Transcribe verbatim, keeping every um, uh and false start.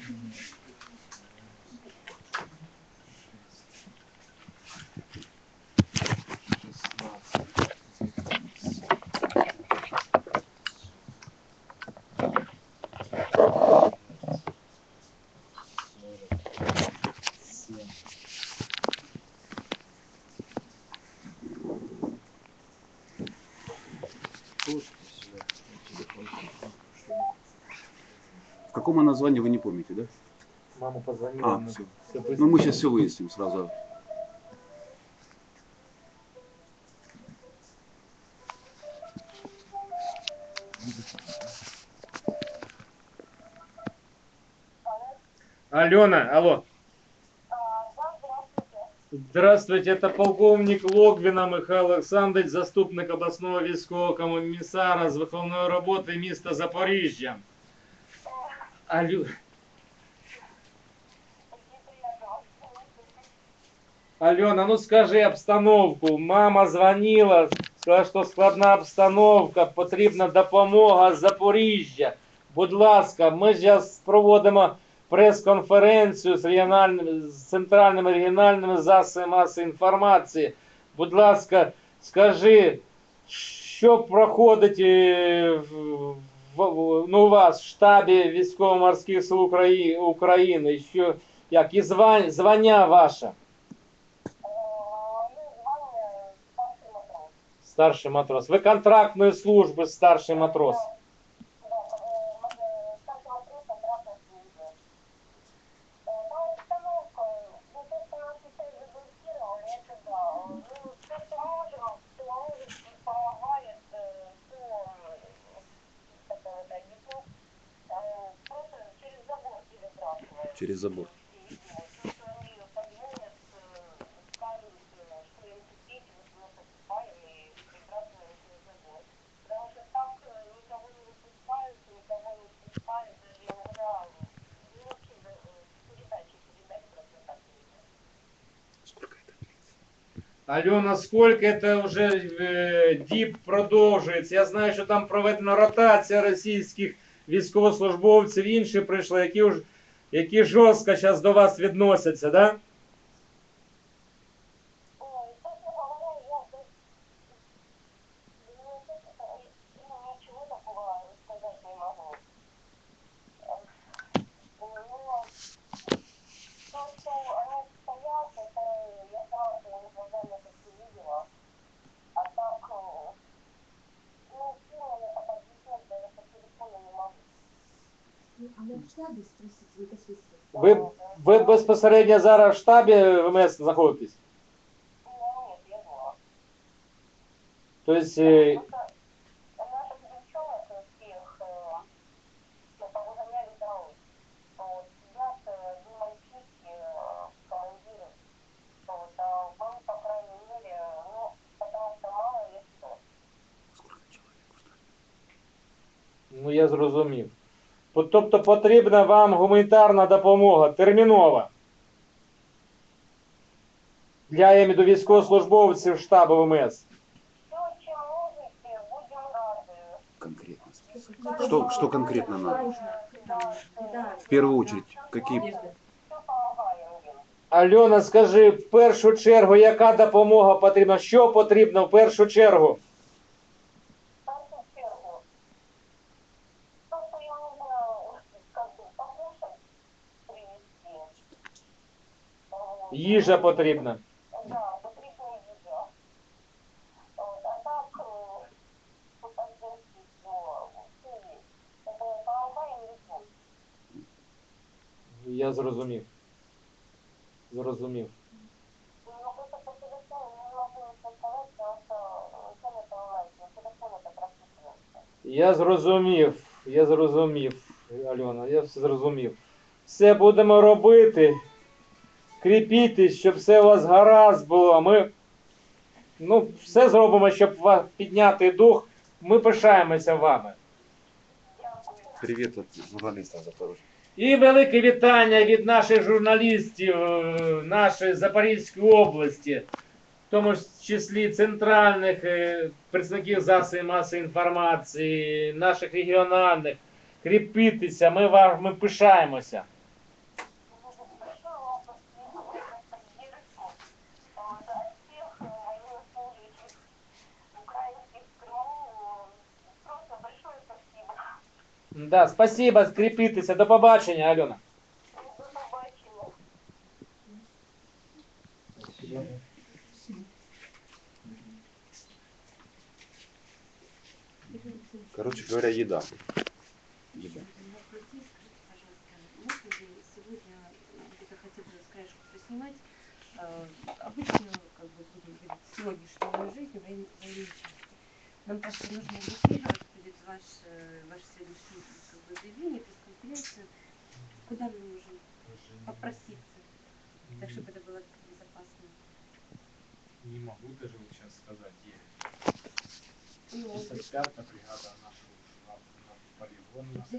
В каком названии вы не помните, да? Мама позвонила. А, все. Ну мы сейчас все выясним сразу. Алена, алло. Здравствуйте, это полковник Логвина Михайло Олександрович, заступник обласного військового комісара з виховної роботи міста Запоріжжя. Алю... Алена, ну скажи обстановку. Мама дзвонила, сказала, що складна обстановка, потрібна допомога з Запоріжжя. Будь ласка, ми зараз проводимо прес-конференцію з, регіональними, з центральними регіональними засобами масової інформації. Будь ласка, скажи, що проходить в, в, ну, у вас в штабі військово-морських сил України, України, що, як, і звання, звання ваше? Старший матрос. Ви контрактної служби старший матрос. Через забор. Алена, сколько это уже е, діб продовжується? Я знаю, що там проведена ротація російських військовослужбовців, інші прийшли, які, уж, які жорстко зараз до вас відносяться, да? Ви, ви безпосередньо зараз в штабі ВМС знаходитесь? Тобто, е, ну я зрозумів. Тобто потрібна вам гуманітарна допомога термінова для, я маю, військовослужбовців штабу ВМС. Конкретно. Что, что конкретно надо? В первую очередь, какие... Альона, скажи, в першу чергу, яка допомога потрібна? Що потрібно в першу чергу? Їжа потрібна. Я зрозумів. Зрозумів. Я зрозумів. Я зрозумів, Альона, я все зрозумів. Все будемо робити. Кріпітесь, щоб все у вас гаразд було. Ми, ну, все зробимо, щоб вас підняти дух. Ми пишаємося вами. Привет от журналиста Запорожья. І велике вітання від наших журналістів нашої Запорізької області, в тому числі центральних представників засобів масової інформації, наших регіональних. Кріпітеся, ми, ми пишаємося. Да, спасибо, скріпитися. До побачення, Альона. Короче говоря, еда. Еда. Можно ли сегодня где-то хотя бы с краешку поснимать э, обычную, как бы будем говорить, сегодняшнюю жизнь воен- военной части? Нам просто нужно объяснить будет ваш, э, ваше сегодняшнее как бы, заявление, пресс-конференцию, куда мы можем попроситься, так чтобы это было безопасно. Не могу даже вот сейчас сказать, где. Ну, шестьдесят пятая бригада наша ушла на полигон.